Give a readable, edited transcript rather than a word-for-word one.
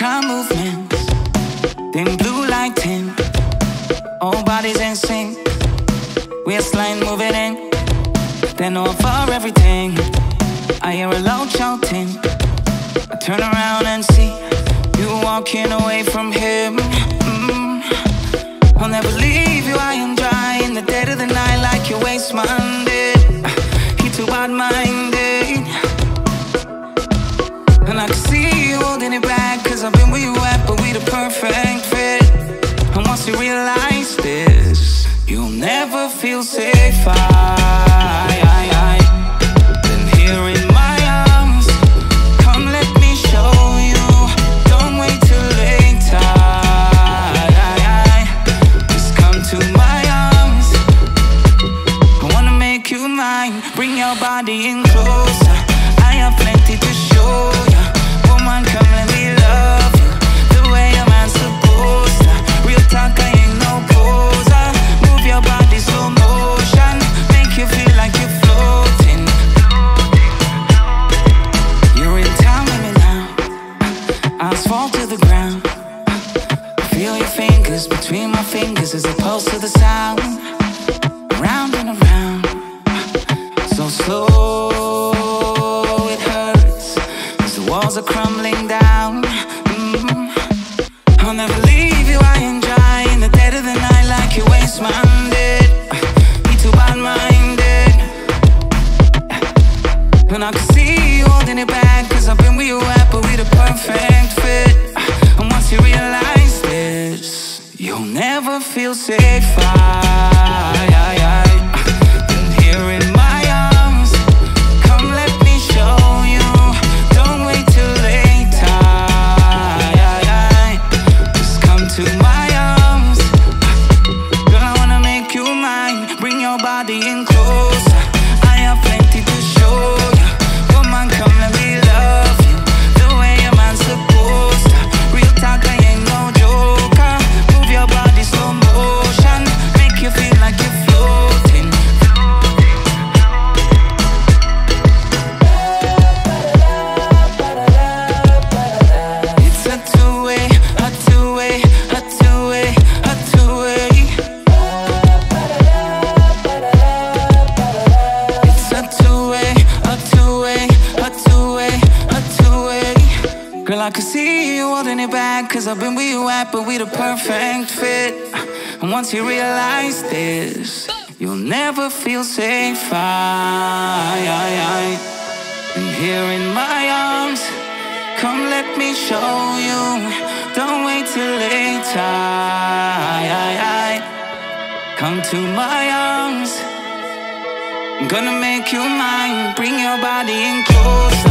time movements, dim blue lighting, all bodies in sync. Waistline moving in, then over everything. I hear a loud shouting. I turn around and see you walking away from him. I'll never leave you high and dry in the dead of the night like your waste Monday. He too bad-minded, and I can see you holding it back, cause I've been where you at, but we the perfect fit. And once you realize this, you'll never feel safer than here in my arms. Come let me show you, don't wait till later. Just come to my arms, I wanna make you mine. Bring your body in closer, I have plenty to show you. Woman, come let me love you the way a man's supposed to. Real talk, I ain't no poser. Move your body slow motion, make you feel like you're floating. You're in town with me now, asphalt to the ground. Feel your fingers between my fingers as they pulse to the sound. Round and around, so slow it hurts as the walls are crumbling down. I'll never leave you high and dry in the dead of the night like your waste Monday. He too bad-minded, and I can see you holding it back, cause I've been where you at, but we the perfect fit. And once you realize this, you'll never feel safer than here in my arms. Come let me show you, don't wait till later. Just come to my arms, girl, I wanna make you mine. Bring your body in closer, I have plenty to show you. Woman, come let me love you the way a man's supposed to. Real talk, I ain't no joker. Move your body slow motion, make you feel like you're floating. It's a two-way, a two-way, a two-way, a two-way. It's a two-way, a two-way, a two-way, a two-way. Girl, I can see you holding it back, cause I've been where you at, but we the perfect fit. And once you realize this, you'll never feel safer than here in my arms. Come let me show you, don't wait till later. Come to my arms, I'm gonna make you mine. Bring your body in closer,